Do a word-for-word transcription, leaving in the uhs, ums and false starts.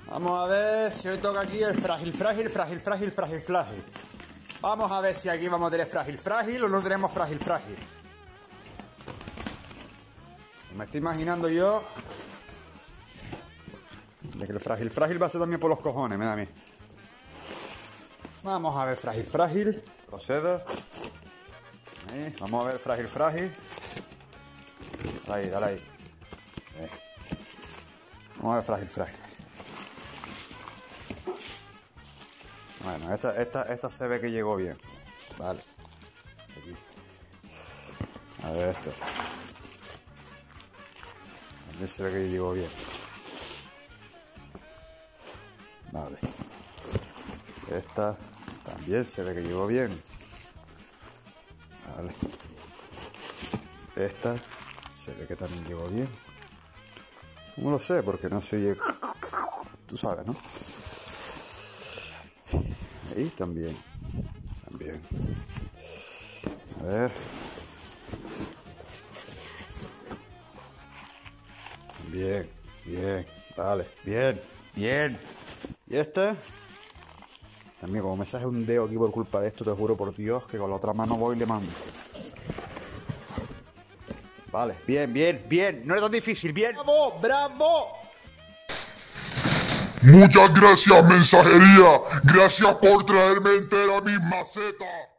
Vamos a ver si hoy toca aquí el frágil, frágil, frágil, frágil, frágil, frágil. Vamos a ver si aquí vamos a tener frágil, frágil o no tenemos frágil, frágil. Me estoy imaginando yo de que el frágil, frágil va a ser también por los cojones, me da a mí. Vamos a ver frágil, frágil. Procedo. Ahí. Vamos a ver frágil, frágil. Dale ahí, dale ahí. Ahí. Vamos a ver frágil, frágil. Bueno, esta, esta, esta se ve que llegó bien. Vale. Aquí. A ver esto. También se ve que llegó bien. Vale. Esta también se ve que llegó bien. Vale. Esta se ve que también llegó bien. ¿Cómo lo sé? Porque no soy... Tú sabes, ¿no? Ahí también. También. A ver. Bien, bien. Vale, bien, bien. ¿Y este? También, como me sale un dedo aquí por culpa de esto, te juro por Dios que con la otra mano voy y le mando. Vale, bien, bien, bien. No es tan difícil, bien. ¡Bravo, bravo! Muchas gracias, mensajería. Gracias por traerme entera mi maceta.